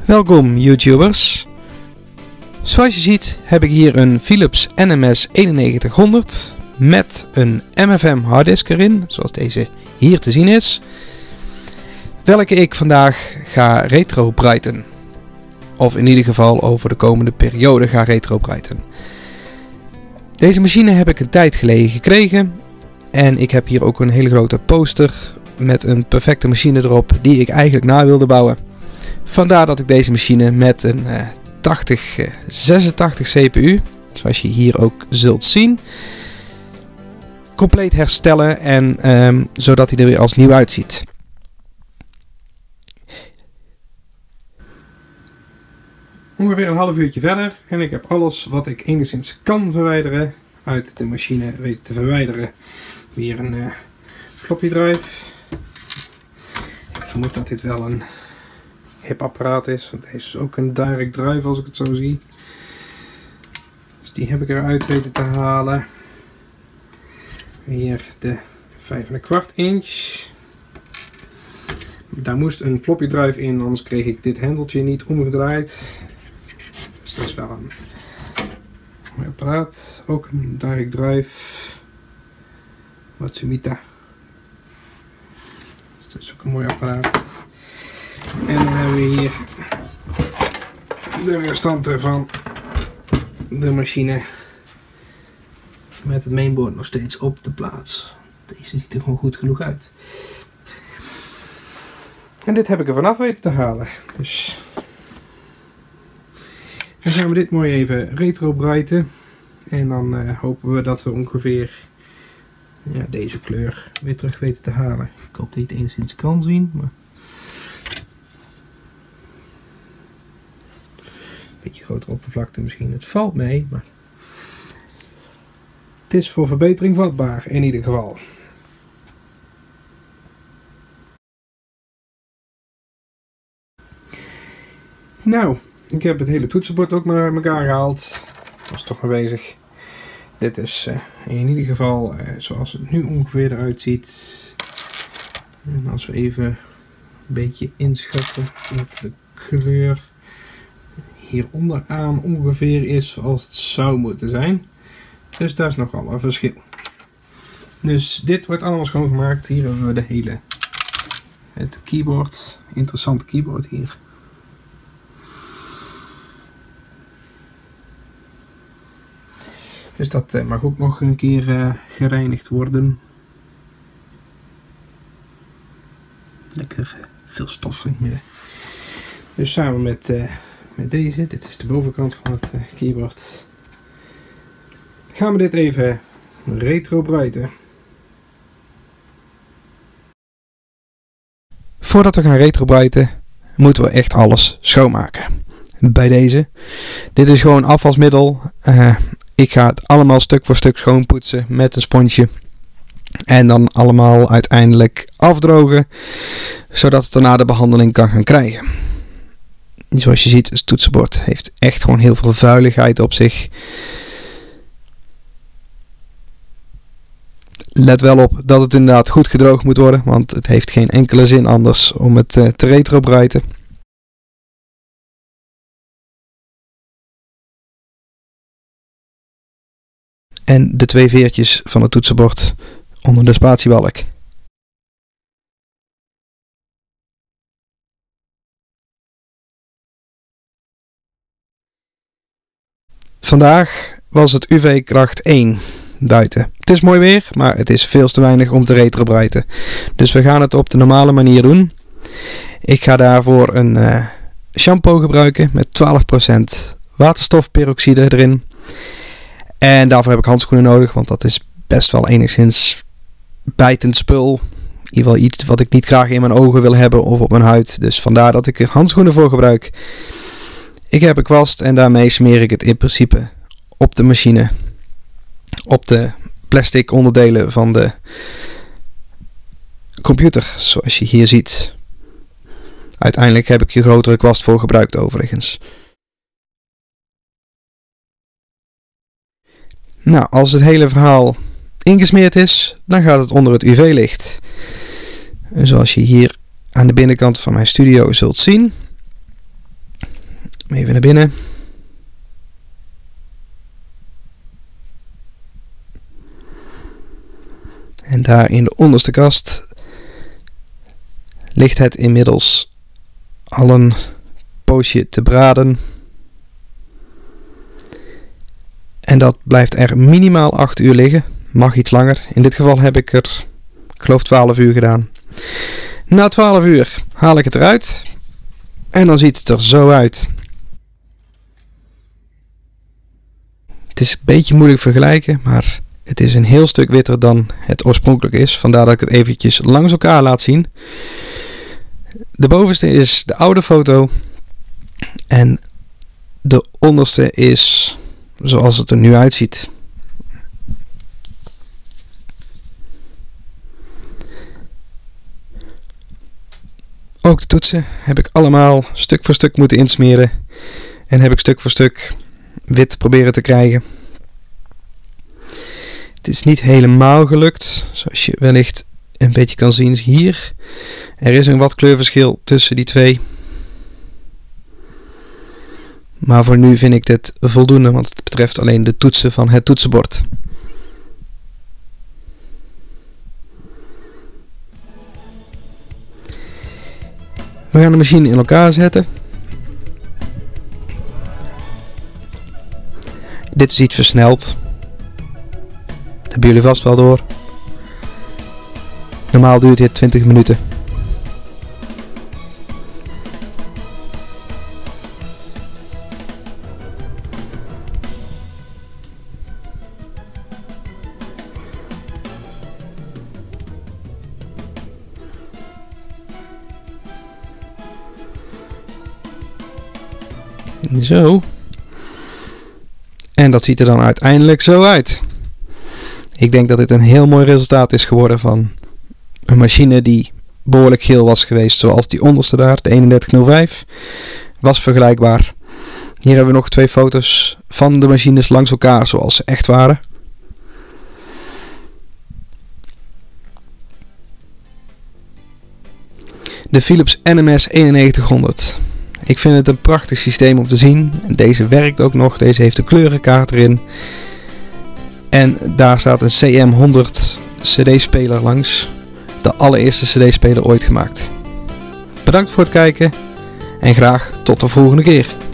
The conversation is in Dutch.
Welkom YouTubers. Zoals je ziet heb ik hier een Philips NMS 9100 met een MFM harddisk erin, zoals deze hier te zien is, welke ik vandaag ga retrobreiten. Of in ieder geval over de komende periode ga retrobreiten. Deze machine heb ik een tijd geleden gekregen en ik heb hier ook een hele grote poster met een perfecte machine erop die ik eigenlijk na wilde bouwen. Vandaar dat ik deze machine met een 8086 CPU, zoals je hier ook zult zien, compleet herstellen en zodat hij er weer als nieuw uitziet. Ongeveer een half uurtje verder en ik heb alles wat ik enigszins kan verwijderen uit de machine weten te verwijderen. Hier een floppy drive. Ik vermoed dat dit wel een hip apparaat is, want deze is ook een direct drive als ik het zo zie. Dus die heb ik eruit weten te halen. Hier de 5,25 inch. Daar moest een floppy drive in, anders kreeg ik dit hendeltje niet omgedraaid. Dus dat is wel een mooi apparaat. Ook een direct drive. Matsumita. Dus dat is ook een mooi apparaat. En dan hebben we hier de restanten van de machine met het mainboard nog steeds op de plaats. Deze ziet er gewoon goed genoeg uit. En dit heb ik er vanaf weten te halen. Dus dan gaan we dit mooi even retrobreiten. En dan hopen we dat we ongeveer deze kleur weer terug weten te halen. Ik hoop dat je het enigszins kan zien. Maar beetje grotere oppervlakte misschien. Het valt mee, maar het is voor verbetering vatbaar in ieder geval. Nou, ik heb het hele toetsenbord ook maar uit elkaar gehaald. Ik was toch maar bezig. Dit is in ieder geval zoals het nu ongeveer eruit ziet. En als we even een beetje inschatten wat de kleur hier onderaan ongeveer is zoals het zou moeten zijn. Dus daar is nogal een verschil. Dus dit wordt allemaal schoongemaakt. Hier hebben we het keyboard. Interessant keyboard hier. Dus dat mag ook nog een keer gereinigd worden. Lekker veel stof in het midden. Dus samen met deze, dit is de bovenkant van het keyboard, gaan we dit even retrobreiten. Voordat we gaan retrobreiten moeten we echt alles schoonmaken. Bij deze. Dit is gewoon afwasmiddel. Ik ga het allemaal stuk voor stuk schoonpoetsen met een sponsje. En dan allemaal uiteindelijk afdrogen, zodat het daarna de behandeling kan gaan krijgen. Zoals je ziet, het toetsenbord heeft echt gewoon heel veel vuiligheid op zich. Let wel op dat het inderdaad goed gedroogd moet worden, want het heeft geen enkele zin anders om het te retrobreiten. En de twee veertjes van het toetsenbord onder de spatiebalk. Vandaag was het UV-kracht 1 buiten. Het is mooi weer, maar het is veel te weinig om te retrobreiten. Dus we gaan het op de normale manier doen. Ik ga daarvoor een shampoo gebruiken met 12% waterstofperoxide erin. En daarvoor heb ik handschoenen nodig, want dat is best wel enigszins bijtend spul. In ieder geval iets wat ik niet graag in mijn ogen wil hebben of op mijn huid. Dus vandaar dat ik er handschoenen voor gebruik. Ik heb een kwast en daarmee smeer ik het in principe op de machine. Op de plastic onderdelen van de computer, zoals je hier ziet. Uiteindelijk heb ik hier grotere kwast voor gebruikt overigens. Nou, als het hele verhaal ingesmeerd is, dan gaat het onder het UV-licht. Zoals je hier aan de binnenkant van mijn studio zult zien. Even naar binnen. En daar in de onderste kast ligt het inmiddels al een poosje te braden. En dat blijft er minimaal 8 uur liggen. Mag iets langer. In dit geval heb ik er, ik geloof 12 uur gedaan. Na 12 uur haal ik het eruit. En dan ziet het er zo uit. Het is een beetje moeilijk vergelijken, maar het is een heel stuk witter dan het oorspronkelijk is. Vandaar dat ik het eventjes langs elkaar laat zien. De bovenste is de oude foto. En de onderste is zoals het er nu uitziet. Ook de toetsen heb ik allemaal stuk voor stuk moeten insmeren. En heb ik stuk voor stuk wit proberen te krijgen. Het is niet helemaal gelukt. Zoals je wellicht een beetje kan zien hier. Er is een wat kleurverschil tussen die twee. Maar voor nu vind ik dit voldoende, want het betreft alleen de toetsen van het toetsenbord. We gaan de machine in elkaar zetten. Dit is iets versneld. Dat hebben jullie vast wel door. Normaal duurt dit 20 minuten. Zo. En dat ziet er dan uiteindelijk zo uit. Ik denk dat dit een heel mooi resultaat is geworden van een machine die behoorlijk geel was geweest. Zoals die onderste daar, de 3105. Was vergelijkbaar. Hier hebben we nog 2 foto's van de machines langs elkaar zoals ze echt waren. De Philips NMS 9100. Ik vind het een prachtig systeem om te zien. Deze werkt ook nog. Deze heeft een kleurenkaart erin. En daar staat een CM100 CD-speler langs. De allereerste CD-speler ooit gemaakt. Bedankt voor het kijken. En graag tot de volgende keer.